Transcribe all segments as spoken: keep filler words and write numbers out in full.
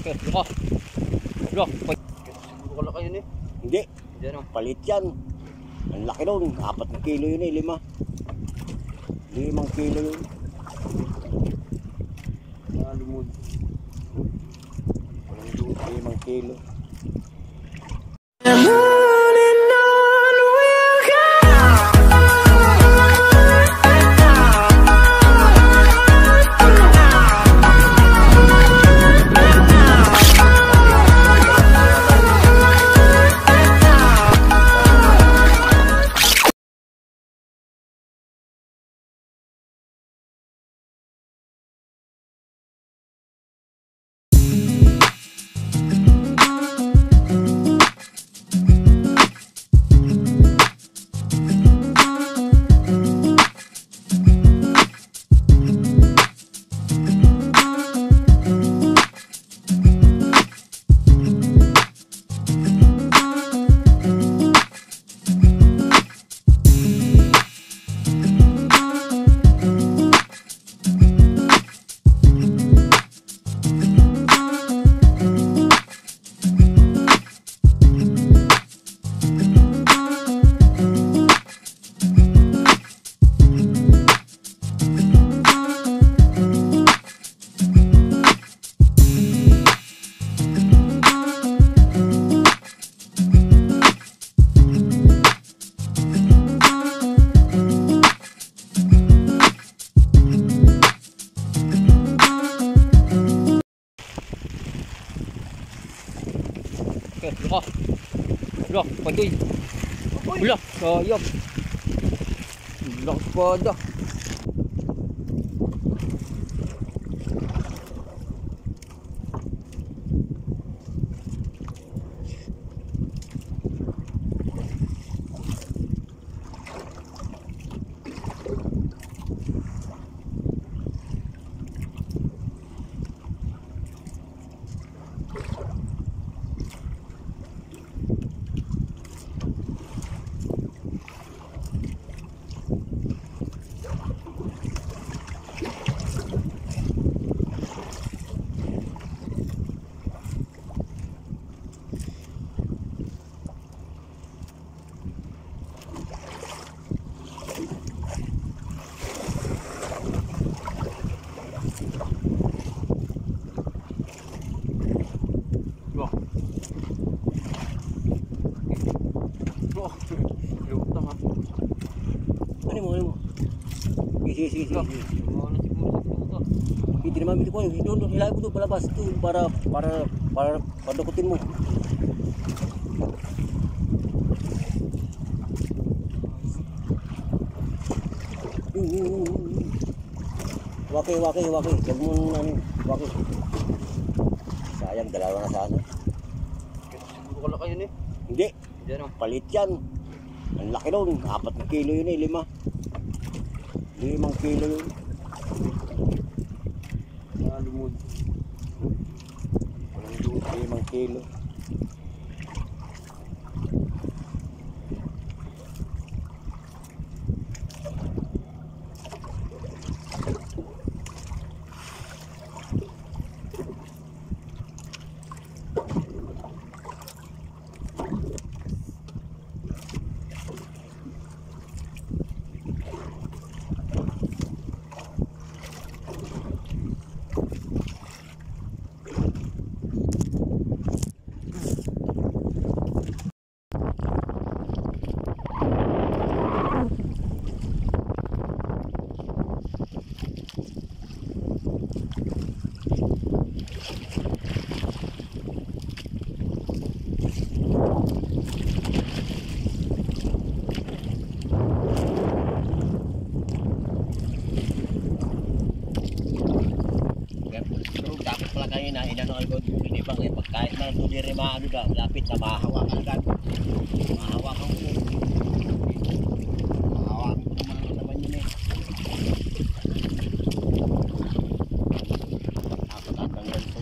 Okay, luka. Luka. Siguro ka kayo ni? Hindi. Hindi ano? Palit yan. Ang laki doon. Apat na kilo yun eh. Lima. Limang kilo yun. Nalumod. Limang kilo. Okay, luka. Luka, padoy. Ula, sayang. Luka pada. Ano mo, ano mo? Sige, sige, sige. Wala siguro sa puto. Hindi naman ito ko. Doon, doon, hilahin ko doon palabas. Doon, para, para, para, padukutin mo. Waki, waki, waki. Huwag mo nang waki. Sayang, dalawa na sana. Siguro ka kayo ni? Hindi. Hindi ano? Palit yan. Ang laki doon. Apat na kilo yun eh. Lima. Limang kilo yun. Nalumod. Limang kilo. Na inano algo di bang eh pagkain na to dire maano da lapit na mahawakan agad. Mahawakan ko. Mahawakan ko naman naman yun eh. Ako tatanggal ko.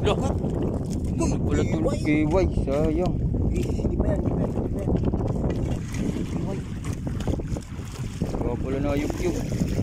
Loh. Wala tulog kiway. Sayang. Eh, hindi pa yan, hindi pa yan, hindi pa yan. Wala pala na ayup-yup.